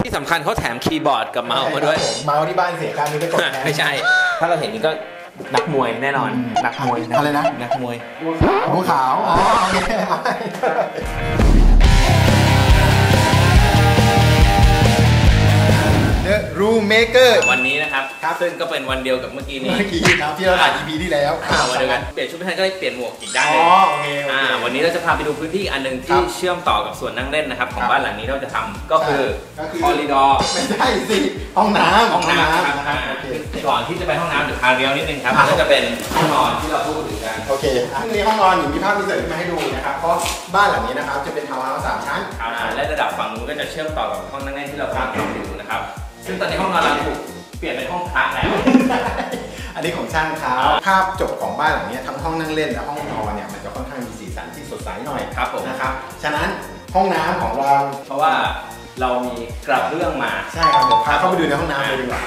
ที่สำคัญเขาแถมคีย์บอร์ดกับเมาส์มาด้วยเมาส์ที่บ้านเสียการนี้ไปกดไม่ใช่ถ้าเราเห็นนี่ก็นักมวยแน่นอนนักมวยอะไรนะนักมวยบัวขาวอ๋อโอเคRoom Maker วันนี้นะครับซึ่งก็เป็นวันเดียวกับเมื่อกี้นี้ครับที่เราถ่าย EP ที่แล้ววันเดียวกันเปลี่ยนชุดแทนก็ได้เปลี่ยนหมวกอีกด้านนึงโอเควันนี้เราจะพาไปดูพื้นที่อันนึงที่เชื่อมต่อกับส่วนนั่งเล่นนะครับของบ้านหลังนี้เราจะทำก็คือคอริดอร์ไม่ใช่สิห้องน้ำนะครับก่อนที่จะไปห้องน้ำเดี๋ยวพาเรียวนิดนึงครับก็จะเป็นห้องนอนที่เราพูดถึงกันโอเคนี่ห้องนอนมีภาพมีเสิร์ฟมาให้ดูนะครับเพราะบ้านหลังนี้นะครับจะเป็นทาวน์เฮาส์3 ชั้นและระดับฝั่งนู้นก็จะเชื่อมต่อกับห้องนั่งเล่นที่เรากำลังทำอยู่นะครับซึ่งตอนนี้ห้องนอนเราถูกเปลี่ยนเป็นห้องพักแล้วอันนี้ของช่างเขาภาพจบของบ้านหลังนี้ทั้งห้องนั่งเล่นและห้องนอนเนี่ยมันจะค่อนข้างมีสีสันที่สดใสหน่อยครับผมนะครับฉะนั้นห้องน้ำของเราเพราะว่าเรามีกระเบื้องมาใช่ครับเดี๋ยวพาเข้าไปดูในห้องน้ำเลยดีกว่า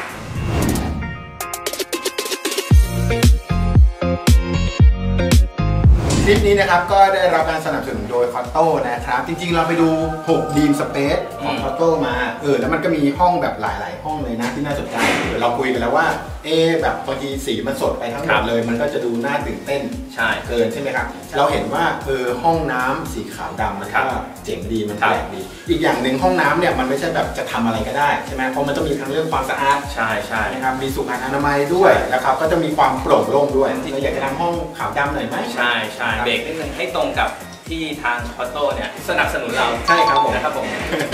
คลิปนี้นะครับก็ได้รับการสนับสนุนโดยคอตโต้นะครับจริงๆเราไปดู6 ดีมสเปซของคอตโต้มาแล้วมันก็มีห้องแบบหลายๆห้องเลยนะที่น่าสนใจเดี๋ยวเราคุยกันแล้วว่าแบบบางทีสีมันสดไปทั้งหมดเลยมันก็จะดูน่าตื่นเต้นเกินใช่ไหมครับเราเห็นว่าห้องน้ำสีขาวดำมันก็เจ๋งดีมันแปลกดีอีกอย่างหนึ่งห้องน้ำเนี่ยมันไม่ใช่แบบจะทำอะไรก็ได้ใช่ไหมเพราะมันต้องมีทั้งเรื่องความสะอาดใช่นะครับมีสุขอนามัยด้วยนะครับก็จะมีความโปร่งโล่งด้วยเราอยากจะทำห้องขาวดำหน่อยไหมใช่เบรกนิดนึงให้ตรงกับที่ทางคอตโต้เนี่ยสนับสนุนเราใช่ครับผมนะครับผม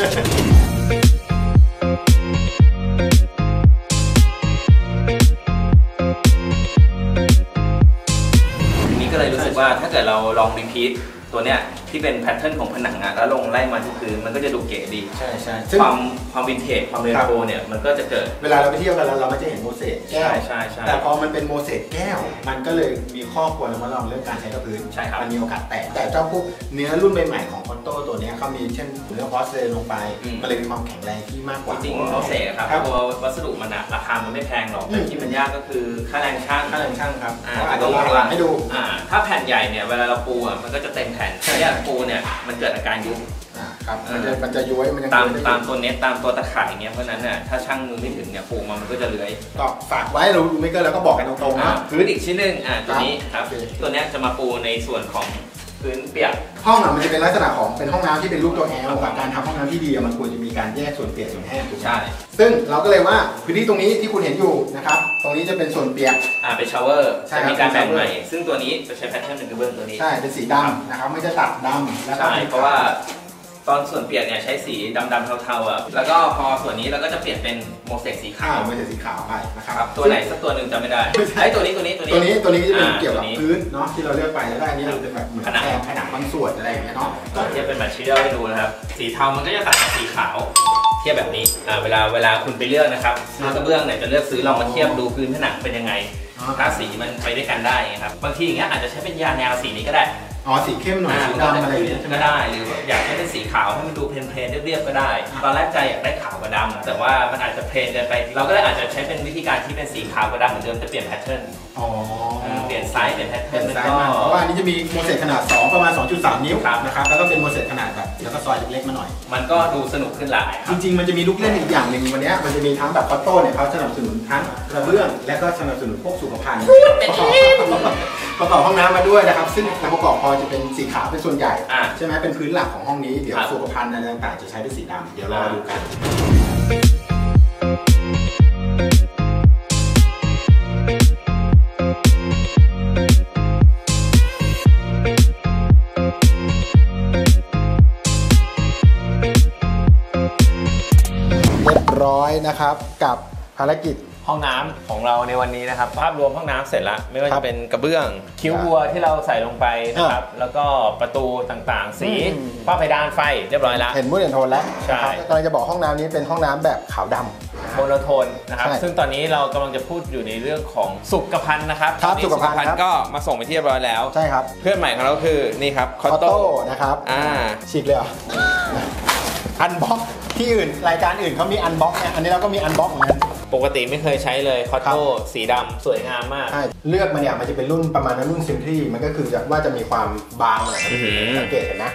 นี้ก็เลยรู้สึกว่าถ้าเกิดเราลองรีพีทตัวเนี้ยที่เป็นแพทเทิร์นของผนังแล้วลงไล่มาที่พื้นมันก็จะดูเก๋ดีใช่ความวินเทจความเรโทรเนี่ยมันก็จะเกิดเวลาเราไปเที่ยวกันเราไม่จะเห็นโมเสกแก้วใช่แต่พอมันเป็นโมเสกแก้วมันก็เลยมีข้อควรระมัดระวังเรื่องการใช้กับพื้นใช่ครับมันมีโอกาสแตกแต่เจ้าพวกเนื้อรุ่นใหม่ๆของคอนโต้ตัวนี้เขามีเช่นเนื้อพอสเลนลงไปมันเลยมีความแข็งแรงที่มากกว่าจริงๆโมเสกครับตัววัสดุมันราคามันไม่แพงหรอกแต่ที่มันยากก็คือค่าแรงช่างครับอาจจะลองให้ดูถ้าแผ่นใหญ่เนี่ยเวลาเราปูมันก็จะเต็มแผ่นถ้าปูเนี่ยมันเกิดอาการยุบครับมันจะย้วยมันยังตามตัวเน็ตตามตัวตะข่ายเงี้ยเพราะนั้นน่ะถ้าช่างมือไม่ถึงเนี่ยปูมันก็จะเลื้อยก็ฝากไว้เราไม่เกินแล้วก็บอกกันตรงๆนะพื้นอีกชิ้นหนึ่งตัวนี้ครับตัวนี้จะมาปูในส่วนของพื้นเปียกห้องมันจะเป็นลักษณะของเป็นห้องน้ำที่เป็นรูปตัวแอลการทำห้องน้ำที่ดีมันควรจะมีการแยกส่วนเปียกส่วนแห้งถูกไหมใช่ซึ่งเราก็เลยว่าพื้นที่ตรงนี้ที่คุณเห็นอยู่นะครับตรงนี้จะเป็นส่วนเปียกเป็นชาวเวอร์จะมีการแบ่งใหม่ซึ่งตัวนี้จะใช้แพทเทิร์นเป็นกระเบื้องตัวนี้ใช่เป็นสีดำนะครับไม่จะตัดดำแล้วก็เพราะว่าตอนส่วนเปียกเนี่ยใช้สีดำเทาๆแล้วก็พอส่วนนี้เราก็จะเปลี่ยนเป็นโมเสกสีขาวโมเสกสีขาวไปนะครับตัวไหนสักตัวหนึ่งจำไม่ได้ตัวนี้จะเป็นเกี่ยวกับพื้นเนาะที่เราเลือกไปแล้วได้นี่เราเป็นแบบเหมือนผนังบางส่วนอะไรอย่างเงี้ยเนาะก็จะเป็นแบบชีเดอร์ให้ดูนะครับสีเทามันก็จะตัดกับสีขาวเทียบแบบนี้เวลาคุณไปเลือกนะครับซื้อกระเบื้องเนี่ยจะเลือกซื้อลองมาเทียบดูพื้นผนังเป็นยังไงถ้าสีมันไปด้วยกันได้ครับบางทีอย่างเงี้ยอาจจะใช้เป็นยาแนวสีนี้ก็ได้สีเข้มหน่อยสีดำอะไรอย่างเงี้ยก็ได้หรืออยากให้เป็นสีขาวให้มันดูเพลนเรียบๆก็ได้ตอนแรกใจอยากได้ขาวกับดำแต่ว่ามันอาจจะเพลนเกินไปเราก็เลยอาจจะใช้เป็นวิธีการที่เป็นสีขาวกับดำเหมือนเดิมจะเปลี่ยนแพทเทิร์นเปลี่ยนไซส์เปลี่ยนแพทเทิร์นเพราะว่าอันนี้จะมีโมเสกขนาด2ประมาณ 2.3 นิ้วนะครับแล้วก็เป็นโมเสกขนาดแบบแล้วก็ซอยเล็กๆมาหน่อยมันก็ดูสนุกขึ้นหลายจริงๆมันจะมีลูกเล่นอีกอย่างหนึ่งวันนี้มันจะมีทั้งแบบคอตโต้เนี่ยเขาสนับสนุนทั้งกระเบื้องและก็สนับสนุนพวกสุขภัณฑ์ประกอบห้องน้ำมาด้วยนะครับซึ่งองค์ประกอบพอจะเป็นสีขาวเป็นส่วนใหญ่ใช่ไหมเป็นพื้นหลักของห้องนี้เดี๋ยวสุขภัณฑ์อะไรต่างๆจะใช้เป็นสีดำเดี๋ยวรอดูกันร้อยนะครับกับภารกิจห้องน้ำของเราในวันนี้นะครับภาพรวมห้องน้ำเสร็จแล้วไม่ว่าจะเป็นกระเบื้องคิ้ววัวที่เราใส่ลงไปนะครับแล้วก็ประตูต่างๆสีฝ้าเพดานไฟเรียบร้อยแล้วเห็นมูดเห็นโทนแล้วใช่กำลังจะบอกห้องน้ำนี้เป็นห้องน้ำแบบขาวดำโมโนโทนนะครับซึ่งตอนนี้เรากำลังจะพูดอยู่ในเรื่องของสุขภัณฑ์นะครับสุขภัณฑ์ก็มาส่งไปที่เรียบร้อยแล้วใช่ครับเพื่อนใหม่ของเราคือนี่ครับคอตโต้นะครับฉีกเลยเหรออันบ็อกที่อื่นรายการอื่นเขามีอันบ็อกเนี่ยอันนี้เราก็มีอันบ็อกเหมือนกันปกติไม่เคยใช้เลยคอตโต้สีดำสวยงามมากเลือกมันเนี่ยมันจะเป็นรุ่นประมาณนั้นรุ่นซิมทรีมันก็คือว่าจะมีความบางหน่อยสังเกตเห็นนะ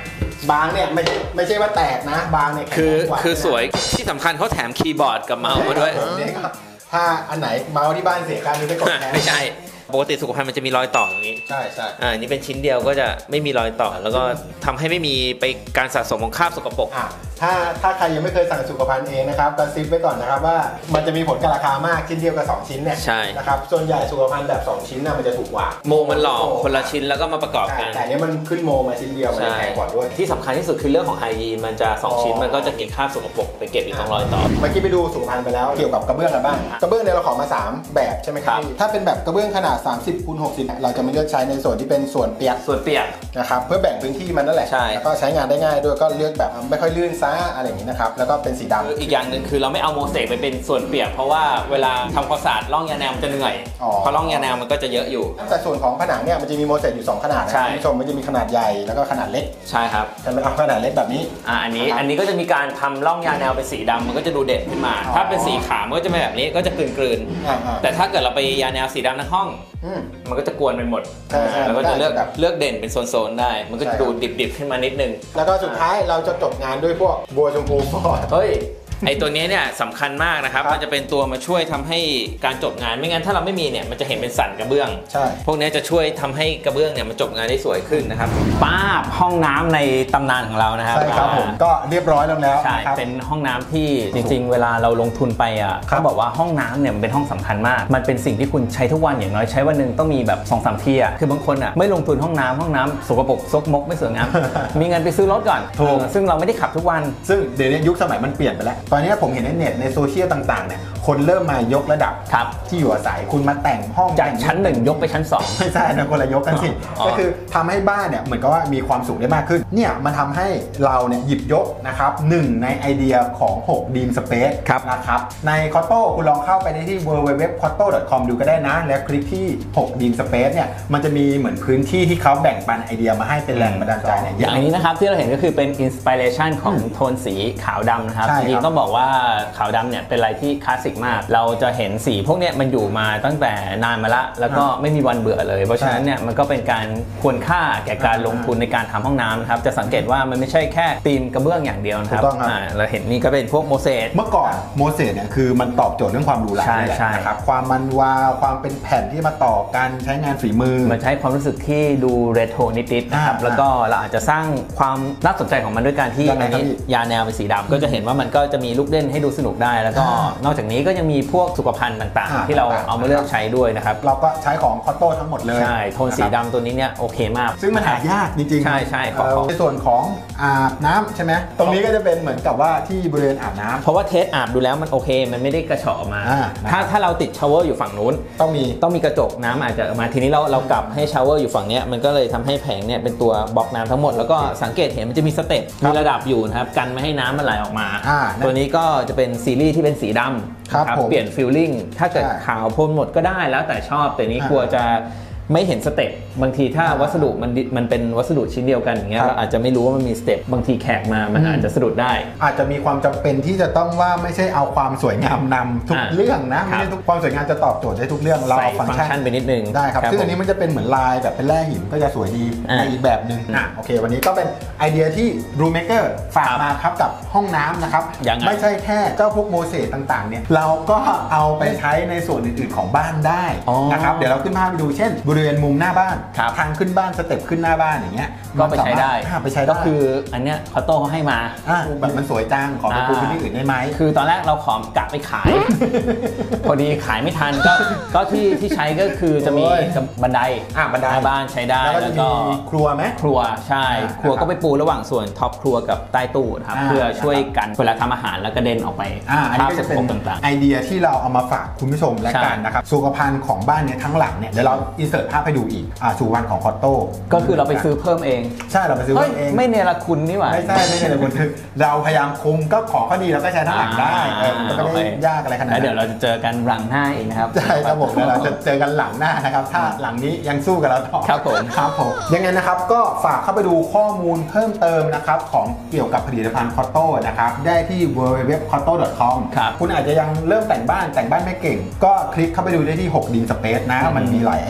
บางเนี่ยไม่ใช่ว่าแตกนะบางเนี่ยคือสวยที่สำคัญเขาแถมคีย์บอร์ดกับเมาส์มาด้วยถ้าอันไหนเมาส์ที่บ้านเสียการนี้จะกดแทนไม่ใช่ปกติสุขภัณฑ์มันจะมีรอยต่อตรงนี้ใช่อันนี้เป็นชิ้นเดียวก็จะไม่มีรอยต่อแล้วก็ทำให้ไม่มีไปการสะสมของคราบสกปรกถ้าใครยังไม่เคยสั่งสุขภัณฑ์เองนะครับกระซิบไว้ก่อนนะครับว่ามันจะมีผลกับราคามากชิ้นเดียวกับ2ชิ้นเนี่ยนะครับส่วนใหญ่สุขภัณฑ์แบบ2ชิ้นน่ะมันจะถูกกว่าโมมันหลอกคนละชิ้นแล้วก็มาประกอบกันแต่เนี้ยมันขึ้นโมมาชิ้นเดียวมันแพงกว่าด้วยที่สำคัญที่สุดคือเรื่องของไฮยีนมันจะ2ชิ้นมันก็จะเก็บคราบสกปรกไปเก็บอยู่ตรงรอยต่อเมื่อกี้ไปดูสุขภัณฑ์ไปแล้วเกี่ยวกับกระเบื้องกันบ้างกระเบื้องเนี่ยเราขอมา3แบบใช่ไหมครับถ้าเป็นแบบกระเบื้องขนาด30x60เราจะไม่เลือกใช้ในส่วนที่เป็นส่วนเปียกนะครับเพื่อแบ่งพื้นที่มันนั่นแหละแล้วก็ใช้งานได้ง่ายด้วยก็เลือกแบบไม่ค่อยลื่นซ่าอะไรอย่างนี้นะครับแล้วก็เป็นสีดำอีกอย่างหนึ่งคือเราไม่เอาโมเสกไปเป็นส่วนเปียกเพราะว่าเวลาทำความสะอาดร่องยาแนวมันจะเหนื่อยเพราะร่องยาแนวมันก็จะเยอะอยู่แต่ส่วนของผนังเนี่ยมันจะมีโมเสกอยู่2ขนาดนะคุณผู้ชมมันจะมีขนาดใหญ่แล้วก็ขนาดเล็กใช่ครับจะเป็นขนาดเล็กแบบนี้อันนี้ก็จะมีการทำร่องยาแนวเป็นสีดำมันก็จะดูเด่นขึ้นมาถ้าเป็นสีขาวมันก็จะเป็นแบบนี้ก็จะกลืนแต่ถ้าเกิดเราไปยาแนวสีดำในห้องมันก็จะกวนไปหมดแล้วก็จะเลือกเด่นเป็นโซนๆได้มันก็จะดูดิบๆขึ้นมานิดนึงแล้วก็สุดท้ายเราจะจบงานด้วยพวกบัวชมพูฟอร์ดเฮ้ยไอตัวนี้เนี่ยสำคัญมากนะครับมันจะเป็นตัวมาช่วยทำให้การจบงานไม่งั้นถ้าเราไม่มีเนี่ยมันจะเห็นเป็นสันกระเบื้องใช่พวกนี้จะช่วยทำให้กระเบื้องเนี่ยมันจบงานได้สวยขึ้นนะครับป้าบห้องน้ำในตำนานของเรานะครับใช่ครับผมก็เรียบร้อยแล้วใช่เป็นห้องน้ำที่จริงๆเวลาเราลงทุนไปเขาบอกว่าห้องน้ำเนี่ยมันเป็นห้องสำคัญมากมันเป็นสิ่งที่คุณใช้ทุกวันอย่างน้อยใช้วันหนึ่งต้องมีแบบ 2-3 ที่คือบางคนไม่ลงทุนห้องน้ำสกปรกซกมกไม่สวยงามมีเงินไปซื้อรถก่อนซึ่งเราไม่ได้ขับทุกวันซึ่งเดี๋ยวนี้ยุคสมัยมันเปลี่ยนไปแล้วตอนนี้ผมเห็นในโซเชียลต่างๆเนี่ยคนเริ่มมายกระดับที่อยู่อาศัยคุณมาแต่งห้องจากชั้น1ยกไปชั้น2 ไม่ใช่นะคนละยกกันสิก็คือทำให้บ้านเนี่ยเหมือนกับว่ามีความสุขได้มากขึ้นเนี่ยมันทำให้เราเนี่ยหยิบยกนะครับ1ในไอเดียของ6 Dream Space นะครับใน Cotto คุณลองเข้าไปได้ที่ www.cotto.com ดูก็ได้นะแล้วคลิกที่6 Dream Space เนี่ยมันจะมีเหมือนพื้นที่ที่เขาแบ่งปันไอเดียมาให้เป็นแรงบันดาลใจเนี่ยอย่างนี้นะครับที่เราเห็นก็คือเป็นอินสปิเรชันของโทนสีขาวดำนะครับจริงๆต้องบอกว่าขาวดำเนี่ยเป็นอะไรที่คลาสสิกมากเราจะเห็นสีพวกนี้มันอยู่มาตั้งแต่นานมาละแล้วก็ไม่มีวันเบื่อเลยเพราะฉะนั้นเนี่ยมันก็เป็นการควรค่าแก่การลงทุนในการทำห้องน้ำนะครับจะสังเกตว่ามันไม่ใช่แค่ธีมกระเบื้องอย่างเดียวนะครับเราเห็นนี่ก็เป็นพวกโมเสสเมื่อก่อนโมเสสเนี่ยคือมันตอบโจทย์เรื่องความหรูหรานี่แหละนะครับความมันวาวความเป็นแผ่นที่มาต่อกันใช้งานฝีมือมันใช้ความรู้สึกที่ดูเรโทรนิดๆนะครับแล้วก็เราอาจจะสร้างความน่าสนใจของมันด้วยการที่อันนี้ยาแนวเป็นสีดำก็จะเห็นว่ามันก็จะมีลูกเล่นให้ดูสนุกได้แล้วก็นอกจากนี้ก็ยังมีพวกสุขภัณฑ์ต่างๆที่เราเอามาเลือกใช้ด้วยนะครับเราก็ใช้ของคอตโต้ทั้งหมดเลยใช่โทนสีดำตัวนี้เนี่ยโอเคมากซึ่งมันหายากจริงๆใช่ในส่วนของอาบน้ำใช่ไหมตรงนี้ก็จะเป็นเหมือนกับว่าที่บริเวณอาบน้ำเพราะว่าเทสอาบดูแล้วมันโอเคมันไม่ได้กระเฉาะมาถ้าเราติดชาวเวอร์อยู่ฝั่งนู้นต้องมีกระจกน้ำอาจจะมาทีนี้เรากลับให้ชาวเวอร์อยู่ฝั่งนี้มันก็เลยทำให้แผงเนี่ยเป็นตัวบล็อกน้ำทั้งหมดแล้วก็สังเกตเห็นมันจะมีสเต็ปมีระดับอยู่นะครับกันไม่ให้น้ำมันไหลออกมาตัวนี้ก็จะเป็นซีรีส์ที่เป็นสีดำครับเปลี่ยนฟิลลิ่งถ้าเกิดขาวพ่นหมดก็ได้แล้วแต่ชอบแต่นี้กลัวจะไม่เห็นสเต็ปบางทีถ้าวัสดุมันเป็นวัสดุชิ้นเดียวกันอย่างเงี้ยเราอาจจะไม่รู้ว่ามันมีสเต็ปบางทีแขกมามันอาจจะสะดุดได้อาจจะมีความจำเป็นที่จะต้องว่าไม่ใช่เอาความสวยงามนำทุกเรื่องนะไม่ใช่ทุกความสวยงามจะตอบโจทย์ได้ทุกเรื่องเราเอาฟังก์ชันไปนิดนึงได้ครับซึ่งอันนี้มันจะเป็นเหมือนลายแบบเป็นแร่หินก็จะสวยดีในอีกแบบนึงโอเควันนี้ก็เป็นไอเดียที่ Room Maker ฝากมาครับกับห้องน้ำนะครับไม่ใช่แค่เจ้าพวกโมเสสต่างๆเนี่ยเราก็เอาไปใช้ในส่วนอื่นๆของบ้านได้นะครับเดี๋ยวเราขึ้นภาพไปดูเช่นบริเวณมุมหน้าบ้านทางขึ้นบ้านสเต็ปขึ้นหน้าบ้านอย่างเงี้ยก็ไปใช้ได้ก็คืออันเนี้ยคอตโต้เขาให้มาแบบมันสวยจังขอไปปูพื้นที่อื่นได้ไหมคือตอนแรกเราขอกะไปขายพอดีขายไม่ทันก็ที่ใช้ก็คือจะมีบันไดบ้านใช้ได้แล้วก็ครัวไหมครัวใช่ครัวก็ไปปูระหว่างส่วนท็อปครัวกับใต้ตู้ครับเพื่อช่วยกันเวลาทำอาหารแล้วก็เด่นออกไปอันนี้ก็จะเป็นไอเดียที่เราเอามาฝากคุณผู้ชมและกันนะครับสุขภัณฑ์ของบ้านเนี่ยทั้งหลังเนี่ยเดี๋ยวเราอินเสิร์ตภาพให้ดูอีกสุขภัณฑ์ของคอตโต้ก็คือเราไปซื้อเพิ่มเองใช่เราไปซื้อเพิ่มเองไม่เนรคุณนี่หว่าไม่ใช่ไม่เนรคุณเราพยายามคุมก็ของก็ดีเราก็ใช้ทั้งหลังได้ก็ไม่ได้ยากอะไรขนาดนั้นเดี๋ยวเราจะเจอกันหลังหน้าอีกนะครับใช่ครับผมเราจะเจอกันหลังหน้านะครับถ้าหลังนี้ยังสู้กับเราต่อครับผมยังไงนะครับก็ฝากเข้าไปดูข้อมูลเพิ่มเติมนะครับของเกี่ยวกับผลิตภัณฑ์คอตโต้นะครับได้ที่ www.cotto.com คุณอาจจะยังเริ่มแต่งบ้านไม่เก่งก็คลิกเข้าไปดูได้ที่6 Dream Space นะมันมีหลายไอเดียเลย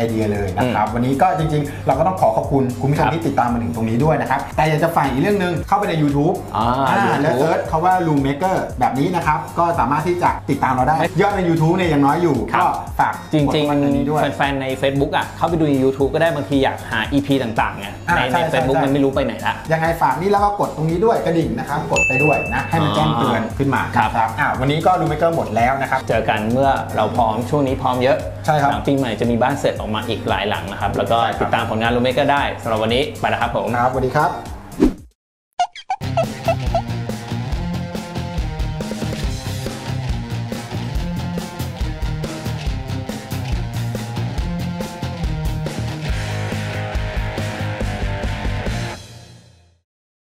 เลยนะครับวันนี้ก็จริงๆเราก็ต้องขอบคุณคุณผู้ชมที่ติดตามมาถึงตรงนี้ด้วยนะครับแต่อยากจะฝากอีกเรื่องนึงเข้าไปใน YouTube แล้วเซิร์ชเขาว่า Room Maker แบบนี้นะครับก็สามารถที่จะติดตามเราได้ยอดใน YouTube เนี่ยยังน้อยอยู่ก็ฝากจริงๆแฟนๆใน Facebook อ่ะเข้าไปดูใน YouTube ก็ได้บางทีอยากหา EP ต่างๆไงใน Facebook มันไม่รู้ไปไหนละยังไงฝากนี่แล้วก็กดตรงนี้ด้วยกระดิ่งนะครับกดไปด้วยนะให้มันแจ้งเตือนขึ้นมาครับวันนี้ก็Room Makerหมดแล้วนะครับเจอกันเมื่อเราพร้อมช่วงนี้พร้อมเยอะใช่ครับหลังปีใหม่จะมีบ้านเสร็จออกมาอีกหลายหลังนะครับแล้วก็ติดตามผลงานRoom Makerได้สำหรับวันนี้ไปแล้วครับผมครับสวัสดีครับ